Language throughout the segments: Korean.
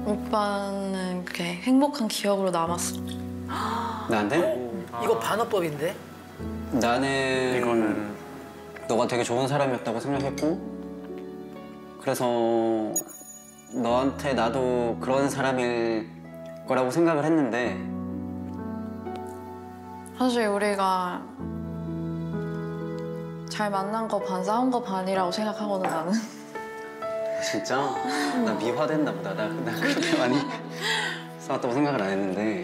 오빠는 그게 행복한 기억으로 남았어. 나한테? 이거 반어법인데? 나는 이거는 너가 되게 좋은 사람이었다고 생각했고 그래서 너한테 나도 그런 사람일 거라고 생각을 했는데 사실 우리가 잘 만난 거 반, 싸운 거 반이라고 생각하거든, 나는. 진짜? 나 미화됐나 보다. 나 그렇게 많이 싸웠다고 생각을 안 했는데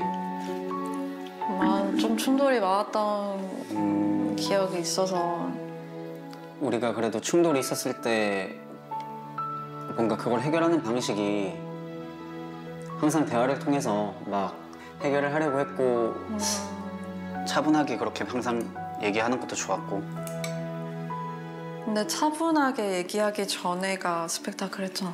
좀 충돌이 많았던 기억이 있어서. 우리가 그래도 충돌이 있었을 때 뭔가 그걸 해결하는 방식이 항상 대화를 통해서 막 해결을 하려고 했고 차분하게 그렇게 항상 얘기하는 것도 좋았고. 근데 차분하게 얘기하기 전에가 스펙타클 했잖아.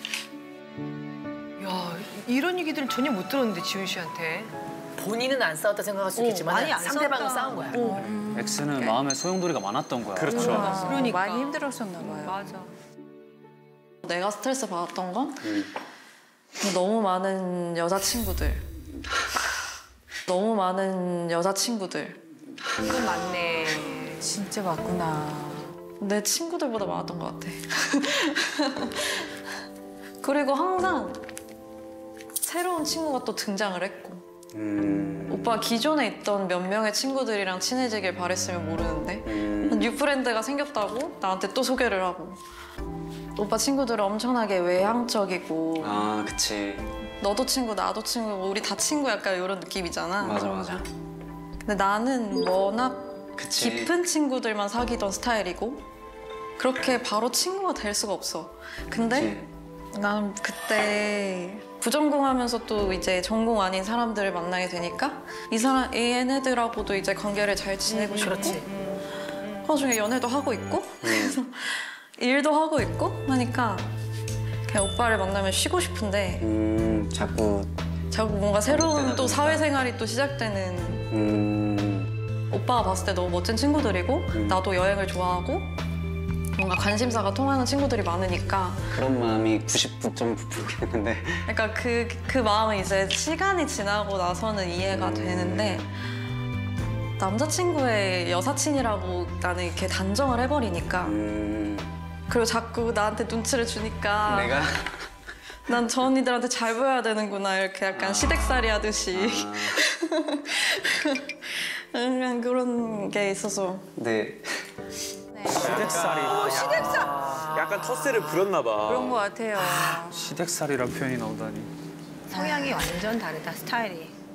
야, 이런 얘기들은 전혀 못 들었는데, 지훈 씨한테. 본인은 안 싸웠다 생각할 수 있겠지만 많이 안 상대방은 싸웠다. 싸운 거야. X는 마음에 소용돌이가 많았던 거야. 그렇죠. 그러니까. 많이 힘들었었나 봐요. 맞아. 내가 스트레스 받았던 건 너무 많은 여자친구들. 너무 많은 여자친구들. 그건 맞네. 진짜 맞구나. 내 친구들보다 많았던 것 같아. 그리고 항상 새로운 친구가 또 등장을 했고 오빠 기존에 있던 몇 명의 친구들이랑 친해지길 바랬으면 모르는데 뉴프렌드가 생겼다고 나한테 또 소개를 하고 오빠 친구들은 엄청나게 외향적이고 아, 그치. 너도 친구, 나도 친구, 우리 다 친구 약간 이런 느낌이잖아. 맞아, 맞아. 근데 나는 워낙 그치. 깊은 친구들만 사귀던 스타일이고 그렇게 바로 친구가 될 수가 없어. 근데 난 그때 부전공하면서 또 이제 전공 아닌 사람들을 만나게 되니까 얘네들하고도 이제 관계를 잘 지내고 싶고 그 와중에 연애도 하고 있고 그래서 일도 하고 있고 하니까 그냥 오빠를 만나면 쉬고 싶은데 자꾸 뭔가 새로운 또 사회생활이 또 시작되는 오빠가 봤을 때 너무 멋진 친구들이고 나도 여행을 좋아하고 뭔가 관심사가 통하는 친구들이 많으니까 그런 마음이 99.9%겠는데 그러니까 그 마음은 이제 시간이 지나고 나서는 이해가 되는데 남자친구의 여사친이라고 나는 이렇게 단정을 해버리니까 그리고 자꾸 나한테 눈치를 주니까 내가 난 저 언니들한테 잘 보여야 되는구나 이렇게 약간 시댁살이 하듯이 약간 그런 게 있어서 네. 시댁살이. 약간 텃세를 부렸나 봐. 그런 것 같아요. 시댁살이란 표현이 나오다니. 성향이 완전 다르다, 스타일이.